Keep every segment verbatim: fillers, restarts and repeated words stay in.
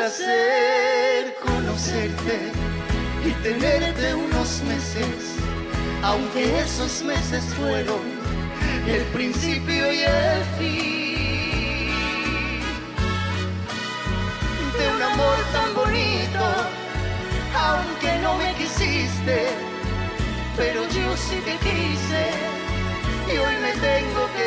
placer conocerte y tenerte unos meses, aunque esos meses fueron el principio y el fin de un amor tan bonito. Aunque no me quisiste, pero yo sí te quise y hoy me tengo que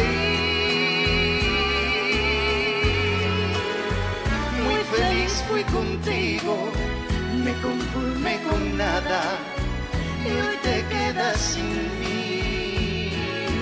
ir. Muy feliz fui contigo, me conformé con nada y hoy te quedas sin mí.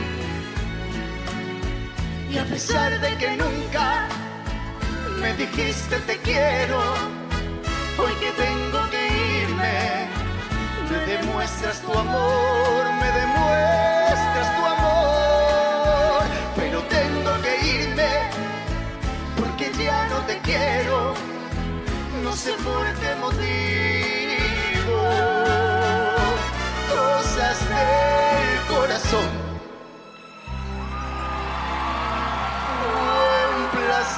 Y a pesar de que nunca me dijiste te quiero, hoy que tengo que irme, me demuestras tu amor, me demuestras tu amor. Pero tengo que irme porque ya no te quiero, no sé por qué motivo. Cosas del corazón. Fue un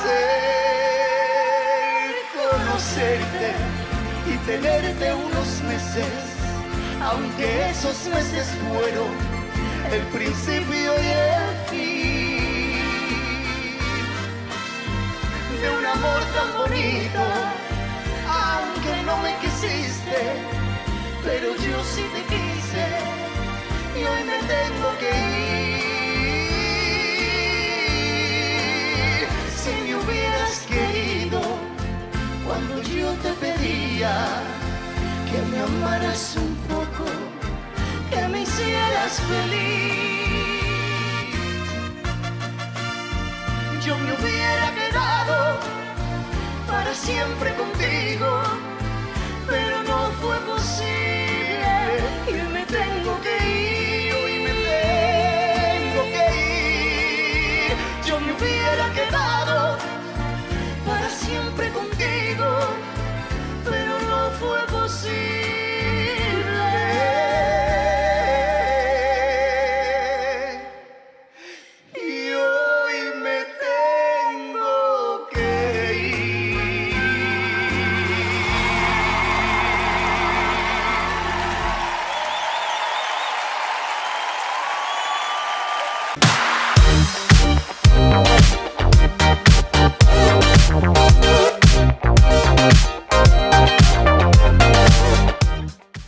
placer conocerte y tenerte unos meses, aunque esos meses fueron el principio y el fin de un amor tan bonito. Aunque no me quisiste, pero yo sí te quise y hoy me tengo que ir. Si me hubieras querido cuando yo te pedía que me amaras un poco, que me hicieras feliz, yo me hubiera quedado para siempre contigo, pero no fue posible y me tengo que ir, hoy me tengo que ir. Yo me hubiera quedado para siempre contigo, pero no fue posible.